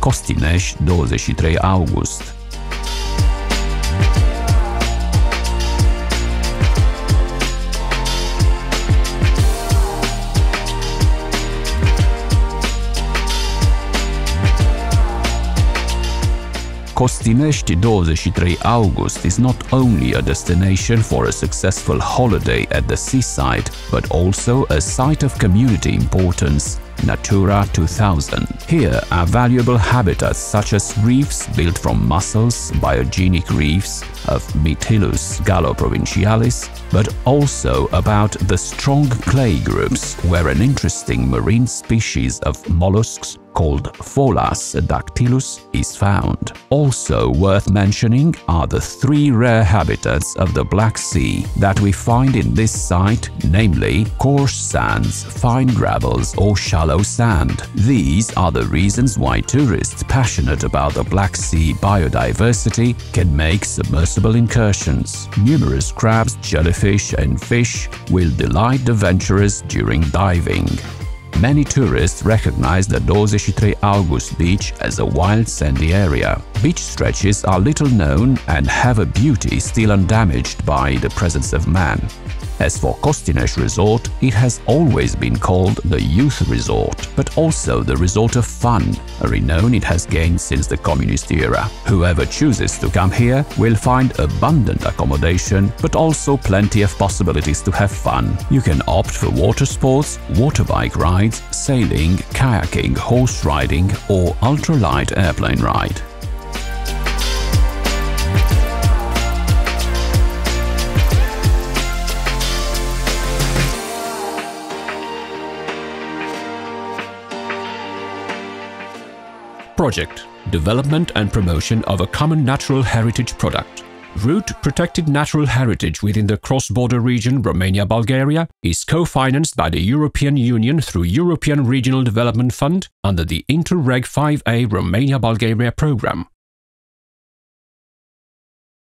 Costinești, 23 august. Costinești, 23 august is not only a destination for a successful holiday at the seaside, but also a site of community importance, Natura 2000. Here are valuable habitats such as reefs built from mussels, biogenic reefs of Mytilus, galloprovincialis, but also about the strong clay groups where an interesting marine species of molluscs called Pholas dactylus is found. Also worth mentioning are the 3 rare habitats of the Black Sea that we find in this site, namely coarse sands, fine gravels or shallow sand. These are the reasons why tourists passionate about the Black Sea biodiversity can make submersible incursions. Numerous crabs, jellyfish and fish will delight the venturers during diving. Many tourists recognize the 23 August beach as a wild sandy area. Beach stretches are little known and have a beauty still undamaged by the presence of man. As for Costinești Resort, it has always been called the youth resort, but also the resort of fun, a renown it has gained since the communist era. Whoever chooses to come here will find abundant accommodation, but also plenty of possibilities to have fun. You can opt for water sports, waterbike rides, sailing, kayaking, horse riding or ultralight airplane ride. Project: Development and promotion of a common natural heritage product. Route protected natural heritage within the cross-border region Romania-Bulgaria is co-financed by the European Union through European Regional Development Fund under the Interreg 5A Romania-Bulgaria program.